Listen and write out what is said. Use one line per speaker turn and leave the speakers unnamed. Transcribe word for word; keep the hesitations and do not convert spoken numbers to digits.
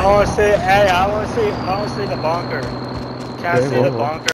I want to see. Hey, I want to see. I want to see the bunker. Can I
Okay,
see
well,
the
well.
bunker?